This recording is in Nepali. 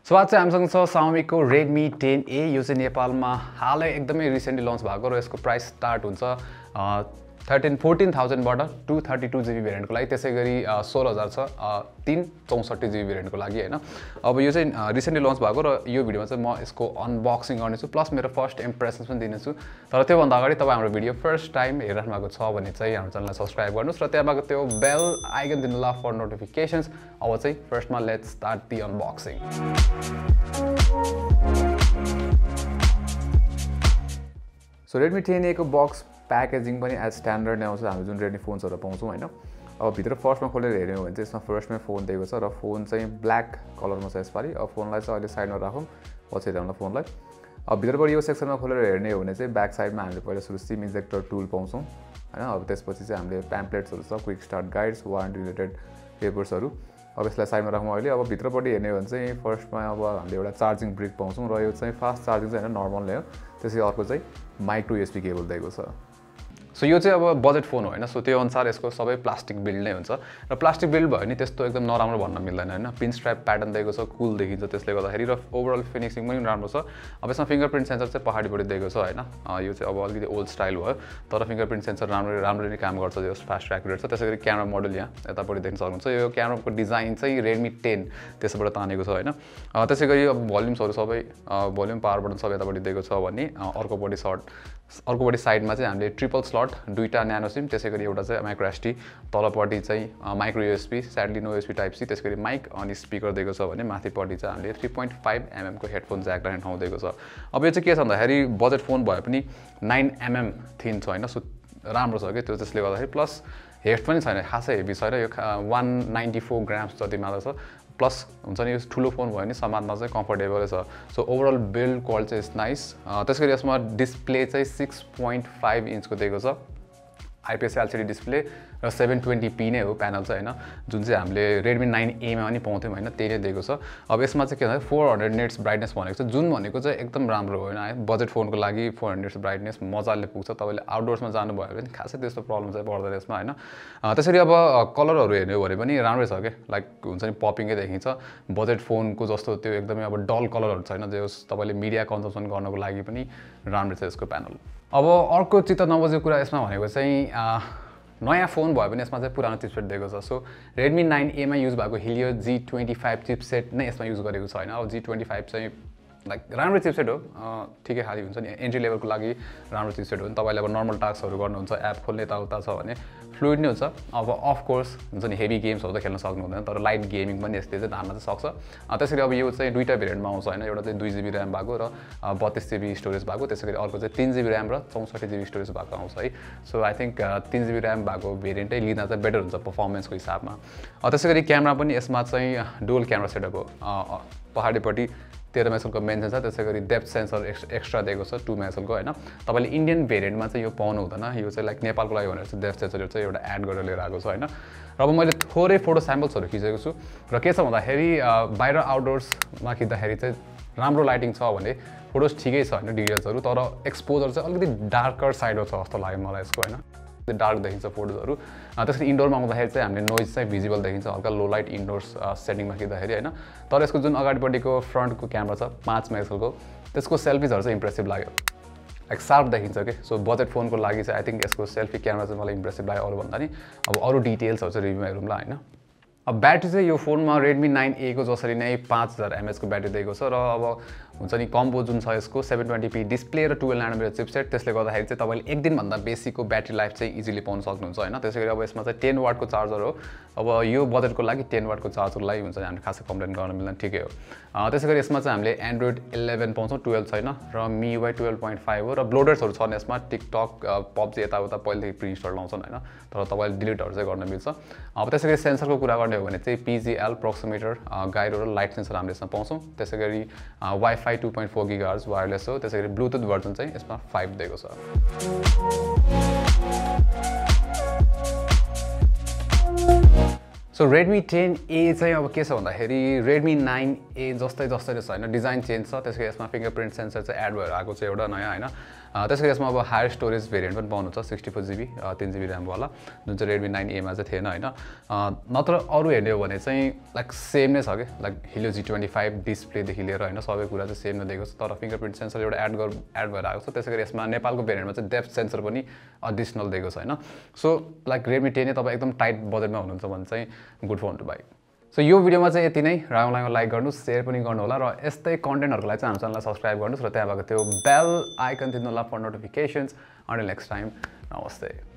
सो आज चाहिँ हामीसँग छ Xiaomi को Redmi 10A यो चाहिँ नेपालमा हालै एकदमै रिसेन्टली लन्च भएको र यसको प्राइस स्टार्ट हुन्छ 14,000 बाट 232 GB भेरिएन्टको लागि त्यसैगरी 16,000 छ 364 GB भेरिएन्टको लागि हैन अब यो चाहिँ रिसेन्टली लन्च भएको र यो भिडियोमा चाहिँ म यसको अनबक्सिङ गर्नेछु प्लस मेरो फर्स्ट इम्प्रेसन्स पनि दिनेछु तर त्यो भन्दा अगाडि तपाई हाम्रो भिडियो फर्स्ट टाइम हेरिरहनु भएको छ भने चाहिँ हाम्रो च्यानललाई सब्स्क्राइब गर्नुस् र त्यहाँबाट त्यो बेल आइकन दिनुला फर नोटिफिकेशन्स अब चाहिँ फर्स्टमा let's start the unboxing so Redmi 10A को बक्स प्याकेजिङ पनि एज स्ट्यान्डर्ड नै आउँछ हामी जुन Redmi फोन्सहरु पाउँछौं हैन अब भित्र फर्स्टमा खोलेर हेर्यौ भने चाहिँ यसमा फर्स्टमै फोन दिएको छ र फोन चाहिँ ब्ल्याक कलरमा छ यसपाली अब फोनलाई चाहिँ अहिले साइडमा राखौं पछि हेरौँला फोनलाई अब भित्रबाट यो सेक्सनमा खोलेर हेर्ने हो भने चाहिँ ब्याक साइडमा हामीले पहिला सुरु सिम इन्जेक्टर टुल पाउँछौं हैन अब त्यसपछि चाहिँ हामीले प्याम्पलेट्सहरु छ quick start guides warranty related पेपर्सहरु अब यसलाई साइडमा राखौं अहिले अब भित्रबाट हेर्ने हो भने चाहिँ फर्स्टमा अब हामीले एउटा चार्जिङ ब्रिक पाउँछौं र यो चाहिँ फास्ट चार्जिङ चाहिँ हैन नर्मल नै हो त्यसै अर्को चाहिँ माइक्रो यूएसबी केबल दिएको छ सो यो चाहिँ अब बजेट फोन हो हैन सो त्यो अनुसार यसको सबै प्लास्टिक बिल्ड नै हुन्छ र प्लास्टिक बिल्ड भयो नि त्यस्तो एकदम नराम्रो भन्न मिल्दैन हैन पिन स्ट्र्याप प्याटर्न दिएको छ कुल देखिन्छ त्यसले गर्दाखेरि र ओभरअल फिनिशिङ पनि राम्रो छ अब यसमा फिंगरप्रिन्ट सेन्सर चाहिँ पछाडीबाट दिएको छ हैन यो चाहिँ अब अलिकति ओल्ड स्टाइल भयो तर फिंगरप्रिन्ट सेन्सर राम्ररी काम गर्छ यो फास्ट एक्युरेट छ त्यसैगरी क्यामेरा मोडल यहाँ यतापट्टि देख्न सक्नुहुन्छ यो क्यामेराको डिजाइन चाहिँ Redmi 10 त्यसबाट तानेको छ हैन त्यसैगरी अब भोल्युम्सहरु सबै भोल्युम पावर बटन सबै यतापट्टि दिएको छ भने अर्कोपट्टि साइडमा चाहिँ हामीले ट्रिपल स्लट दुईटा न्यानो सिम त्यसैगरी एउटा चाहिँ माइक्रो एसडी तलपट्टि चाहिँ micro USB sadly no USB type C त्यसैगरी माइक अनि स्पिकर दिएको छ भने माथिपट्टि चाहिँ हामीले 3.5 mm को हेडफोन ज्याक राख्ने ठाउँ दिएको छ अब यो चाहिँ के छ भन्दाखेरि बजेट फोन भए पनि 9 mm थिन छ हैन सो राम्रो छ के त्यो त्यसले गर्दाखेरि प्लस हेड पनि छैन खासै हेभी छैन यो 194 ग्राम्स जति मात्र छ प्लस हुन्छ नि यो ठुलो फोन भयो नि समात्न चाहिँ कम्फर्टेबल छ सो ओभरअल बिल्ड क्वालिटी चाहिँ इज नाइस त्यसैगरी यसमा डिस्प्ले चाहिँ 6.5 इन्चको दिएको छ IPS LCD डिस्प्ले र 720p नै हो प्यानल चाहिँ हैन जुन चाहिँ हामीले Redmi 9A मा पनि पाउँथ्यौं हैन त्यही नै दिएको छ अब यसमा चाहिँ के भन्दा 400 निट्स ब्राइटनेस भनेको छ जुन भनेको चाहिँ एकदम राम्रो हो हैन बजेट फोनको लागि 400 निट्स ब्राइटनेस मजाले पुग्छ तपाईले आउटडोर्समा जानु भयो भने खासै त्यस्तो प्रब्लम चाहिँ पर्दैन यसमा हैन त्यसरी अब कलरहरु हेर्ने हो भने पनि राम्रै छ के लाइक हुन्छ नि पपिङै देखिन्छ बजेट फोनको जस्तो त्यो एकदमै अब डल कलरहरु छैन जे तपाईले मिडिया कन्जम्सन गर्नको लागि पनि राम्रो छ यसको प्यानल अब अर्को चित्त नबुझेको कुरा यसमा भनेको चाहिँ नयाँ फोन भयो भने यसमा चाहिँ पुरानो चिपसेट दिएको छ सो Redmi 9A मा युज भएको Helio G25 चिपसेट नै यसमा युज गरेको छ हैन अब G25 चाहिँ लाइक राम्रो चिपसेट हो ठिकै खाली हुन्छ नि एन्ट्री लेभलको लागि राम्रो चिपसेट हो नि तपाईले अब नर्मल टास्कहरु गर्नुहुन्छ एप खोल्ने यताउता छ भने फ्लुइड नै हुन्छ अब अफ कोर्स हुन्छ नि हेभी गेम्सहरु त खेल्न सक्नु हुँदैन तर लाइट गेमिङ पनि यसले चाहिँ धान्न चाहिँ सक्छ त्यसैले अब यो चाहिँ दुईटा भेरिएन्टमा आउँछ हैन एउटा चाहिँ 2GB RAM भएको र 32GB स्टोरेज भएको त्यसैगरी अर्को चाहिँ 3GB RAM र 64GB स्टोरेज भएको आउँछ है so I think 3GB RAM भएको भेरिएन्टै लिँदा चाहिँ बेटर हुन्छ परफर्मेन्सको हिसाबमा त्यसैगरी क्यामेरा पनि यसमा चाहिँ डुअल क्यामेरा सेटअप हो पछाडीपट्टि 13 मेगापिक्सलको मेन सेन्सर त्यसैगरी डेप्थ सेन्सर एक्स्ट्रा दिएको छ 2 मेगापिक्सलको हैन तपाईले इन्डियन भेरिएन्टमा चाहिँ यो पाउनु हुँदैन यो चाहिँ लाइक नेपालको लागि भनेर चाहिँ डेप्थ सेन्सर चाहिँ एउटा एड गरेर लिएर आएको छ हैन र अब मैले थोरै फोटो स्याम्पल्सहरु खिचेको छु र के छ भन्दाखेरि बाहिर आउटडोर्समा खिच्दाखेरि चाहिँ राम्रो लाइटिङ छ भने फोटोज ठिकै छ हैन डिटेल्सहरु तर एक्सपोजर चाहिँ अलिकति डार्कर साइडमा छ जस्तो लाग्यो मलाई यसको हैन डार्क देखिन्छ फोटोजहरु त्यसरी इन्डोरमा आउँदाखेरि चाहिँ हामीले नोइज चाहिँ भिजिबल देखिन्छ हल्का लो लाइट इन्डोर्स सेटिङमा खिच्दाखेरि हैन तर यसको जुन अगाडिपट्टिको फ्रन्टको क्यामेरा छ 5 मेगापिक्सलको त्यसको सेल्फीजहरु चाहिँ इम्प्रेसिभ लाग्यो लाइक शार्प देखिन्छ के सो बजेट फोनको लागि चाहिँ आई थिंक यसको सेल्फी क्यामेरा चाहिँ मलाई इम्प्रेसिभ लाग्यो अरु भन्दा नि अब अरु डिटेल्सहरु चाहिँ रिभ्यूमा हेरौँला हैन अब ब्याट्री चाहिँ यो फोनमा Redmi 9A को जसरी नै 5000 mAh को ब्याट्री दिएको छ र अब हुन्छ नि कम्बो जुन छ यसको 720p डिस्प्ले र 12 नैनोमिटर चिपसेट त्यसले गर्दाखेरि चाहिँ तपाईले एक दिन भन्दा बेसीको ब्याट्री लाइफ चाहिँ इजिली पाउन सक्नुहुन्छ हैन त्यसैगरी अब यसमा चाहिँ 10 वाटको चार्जर हो अब यो बजेटको लागि 10 वाटको चार्जरको लागि हुन्छ हामीले खासै कम्प्लेन गर्न मिल्दैन ठिकै हो त्यसैगरी यसमा चाहिँ हामीले Android 11 पाउँछौं 12 छैन र MIUI 12.5 हो र ब्लोडर्सहरु छन् यसमा टिकटक PUBG यताउता पहिलेदेखि प्रि इन्स्टल आउँछन् हैन तर तपाईले डिलिटहरु चाहिँ गर्न मिल्छ अब त्यसैगरी सेन्सरको कुरा गर्ने हो भने चाहिँ PGL प्रोक्सिमिटर गाइरो र लाइट सेन्सर हामीले यसमा पाउँछौं त्यसैगरी वाइफाई 2.4 GHz वायरलेस हो त्यसैगरी ब्लुटुथ भर्जन चाहिँ यसमा 5 दिएको छ सो Redmi 10A चाहिँ अब के छ भन्दाखेरि Redmi 9A जस्तै नै छ हैन डिजाइन चेन्ज छ त्यसैले यसमा फिंगरप्रिन्ट सेन्सर चाहिँ एड भएर आएको छ एउटा नयाँ हैन त्यसैले यसमा अब हायर स्टोरेज भेरिएन्ट पनि पाउनुहुन्छ 64GB 3GB ऱ्याम वाला जुन चाहिँ Redmi 9A मा चाहिँ थिएन हैन नत्र अरु हेर्ने हो भने चाहिँ लाइक सेम नै छ के लाइक Helio G25 डिस्प्ले देखि लिएर हैन सबै कुरा चाहिँ सेम नै दिएको छ तर फिंगरप्रिन्ट सेन्सर एउटा एड भएर आएको छ त्यसैगरी यसमा नेपालको भेरिएन्टमा चाहिँ डेप्थ सेन्सर पनि एडिसनल दिएको छ हैन सो लाइक Redmi 10A तपाई एकदम टाइट बजेटमा हुनुहुन्छ भने चाहिँ good phone to buy so यो भिडियोमा चाहिँ यति नै राम्रो लाइक गर्नुस् शेयर पनि गर्नु होला र यस्तै कन्टेन्टहरुको लागि चाहिँ हाम्रो च्यानललाई सब्स्क्राइब गर्नुस् र त्यहाँ भएको त्यो बेल आइकन थिच्नु होला for notifications until next time नमस्ते